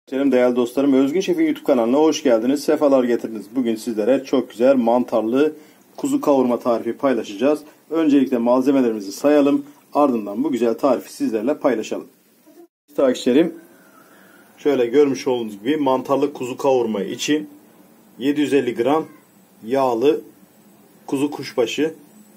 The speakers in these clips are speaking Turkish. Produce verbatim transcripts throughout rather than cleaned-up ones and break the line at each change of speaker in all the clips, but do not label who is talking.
Değerli dostlarım, Özgün Şef'in YouTube kanalına hoş geldiniz. Sefalar getirdiniz. Bugün sizlere çok güzel mantarlı kuzu kavurma tarifi paylaşacağız. Öncelikle malzemelerimizi sayalım. Ardından bu güzel tarifi sizlerle paylaşalım. Takipçilerim, şöyle görmüş olduğunuz gibi mantarlı kuzu kavurma için yedi yüz elli gram yağlı kuzu kuşbaşı,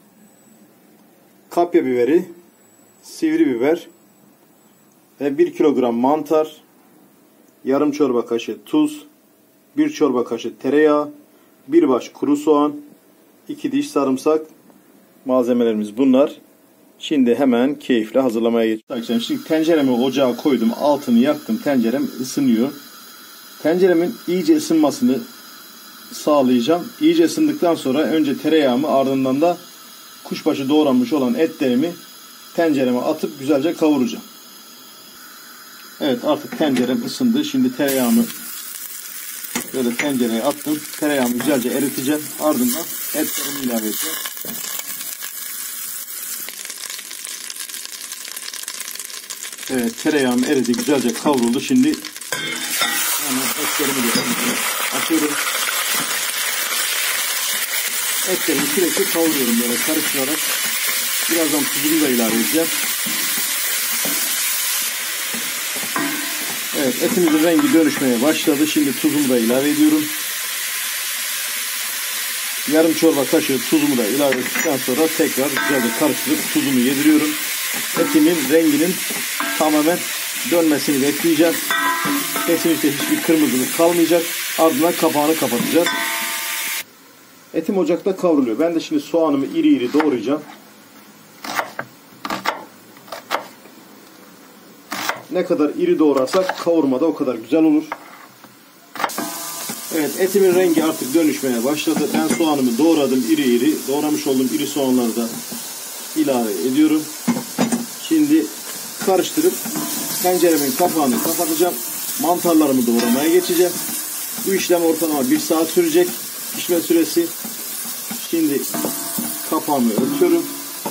kapya biberi, sivri biber ve bir kilogram mantar, yarım çorba kaşığı tuz, bir çorba kaşığı tereyağı, bir baş kuru soğan, iki diş sarımsak. Malzemelerimiz bunlar. Şimdi hemen keyifle hazırlamaya geçelim. Şimdi tenceremi ocağa koydum, altını yaktım, tencerem ısınıyor. Tenceremin iyice ısınmasını sağlayacağım. İyice ısındıktan sonra önce tereyağımı, ardından da kuşbaşı doğranmış olan etlerimi tencereme atıp güzelce kavuracağım. Evet, artık tencerem ısındı. Şimdi tereyağımı böyle tencereye attım. Tereyağımı güzelce eriteceğim. Ardından etlerimi ilave edeceğim. Evet, tereyağım eridi, güzelce kavruldu. Şimdi hemen etlerimi de atıyorum. Etlerimi sürekli kavuruyorum böyle karıştırarak. Birazdan tuzumu da ilave edeceğim. Evet, etimizin rengi dönüşmeye başladı. Şimdi tuzumu da ilave ediyorum. Yarım çorba kaşığı tuzumu da ilave ettikten sonra tekrar güzelce karıştırıp tuzumu yediriyorum. Etimin renginin tamamen dönmesini bekleyeceğiz. Kesinlikle hiçbir kırmızılık kalmayacak. Ardından kapağını kapatacağız. Etim ocakta kavruluyor. Ben de şimdi soğanımı iri iri doğrayacağım. Ne kadar iri doğrarsak kavurmada o kadar güzel olur. Evet, etimin rengi artık dönüşmeye başladı. Ben soğanımı doğradım iri iri. Doğramış olduğum iri soğanları da ilave ediyorum. Şimdi karıştırıp tenceremin kapağını kapatacağım. Mantarlarımı doğramaya geçeceğim. Bu işlem ortalama bir saat sürecek pişme süresi. Şimdi kapağımı örtüyorum.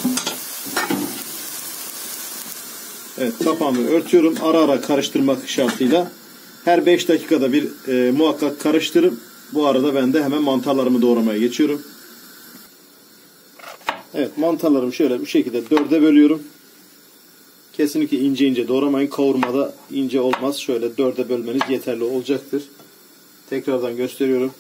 Evet, kapağımı örtüyorum. Ara ara karıştırmak şartıyla. Her beş dakikada bir e, muhakkak karıştırıp bu arada ben de hemen mantarlarımı doğramaya geçiyorum. Evet, mantarlarımı şöyle bu şekilde dörde bölüyorum. Kesinlikle ince ince doğramayın. Kavurmada ince olmaz. Şöyle dörde bölmeniz yeterli olacaktır. Tekrardan gösteriyorum.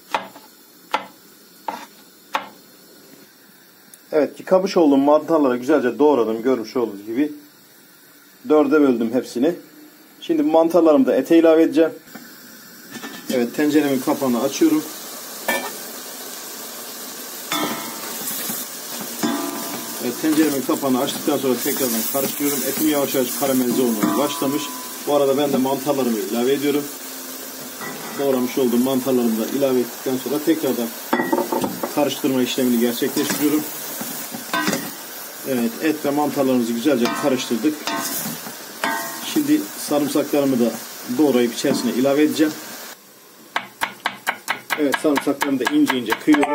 Evet, yıkamış olduğum mantarları güzelce doğradım. Görmüş olduğunuz gibi. Dörde böldüm hepsini. Şimdi mantarlarımı da ete ilave edeceğim. Evet, tenceremin kapağını açıyorum. Evet, tenceremin kapağını açtıktan sonra tekrardan karıştırıyorum. Etim yavaş yavaş karamelize olmaya başlamış. Bu arada ben de mantarlarımı ilave ediyorum. Doğramış olduğum mantarlarımı da ilave ettikten sonra tekrardan karıştırma işlemini gerçekleştiriyorum. Evet, et ve mantarlarımızı güzelce karıştırdık. Şimdi sarımsaklarımı da doğrayıp içerisine ilave edeceğim. Evet, sarımsaklarımı da ince ince kıyıyorum.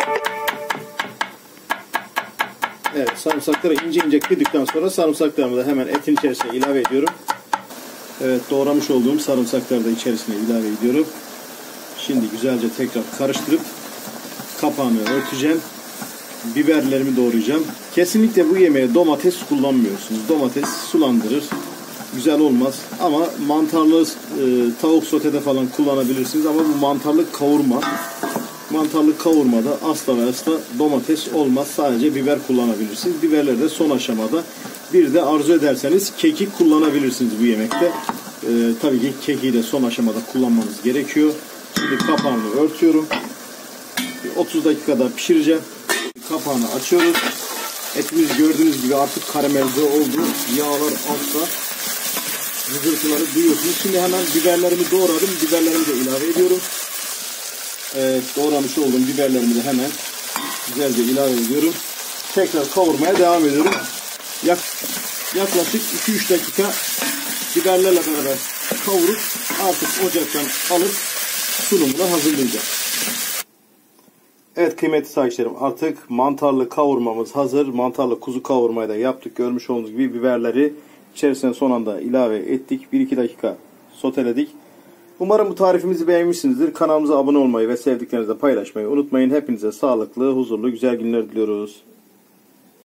Evet, sarımsakları ince ince kıydıktan sonra sarımsaklarımı da hemen etin içerisine ilave ediyorum. Evet, doğramış olduğum sarımsakları da içerisine ilave ediyorum. Şimdi güzelce tekrar karıştırıp kapağını örteceğim. Biberlerimi doğrayacağım. Kesinlikle bu yemeğe domates kullanmıyorsunuz. Domates sulandırır. Güzel olmaz. Ama mantarlı e, tavuk sotede falan kullanabilirsiniz. Ama bu mantarlı kavurma. Mantarlı kavurmada asla ve asla domates olmaz. Sadece biber kullanabilirsiniz. Biberleri de son aşamada. Bir de arzu ederseniz kekik kullanabilirsiniz bu yemekte. E, tabii ki kekiği de son aşamada kullanmanız gerekiyor. Şimdi kapağını örtüyorum. otuz dakikada pişireceğim. Kapağını açıyoruz. Etimiz gördüğünüz gibi artık karamelize oldu. Yağlar altta. Vızıltıları duyuyorsunuz. Şimdi hemen biberlerimi doğradım. Biberlerimi de ilave ediyorum. Evet, doğramış olduğum biberlerimi de hemen güzelce ilave ediyorum. Tekrar kavurmaya devam ediyorum. Yak yaklaşık iki üç dakika biberlerle beraber kavurup artık ocaktan alıp sunumuna hazırlayacağım. Evet kıymetli takipçilerim, artık mantarlı kavurmamız hazır. Mantarlı kuzu kavurmayı da yaptık. Görmüş olduğunuz gibi biberleri içerisine son anda ilave ettik. bir iki dakika soteledik. Umarım bu tarifimizi beğenmişsinizdir. Kanalımıza abone olmayı ve sevdiklerinizle paylaşmayı unutmayın. Hepinize sağlıklı, huzurlu, güzel günler diliyoruz.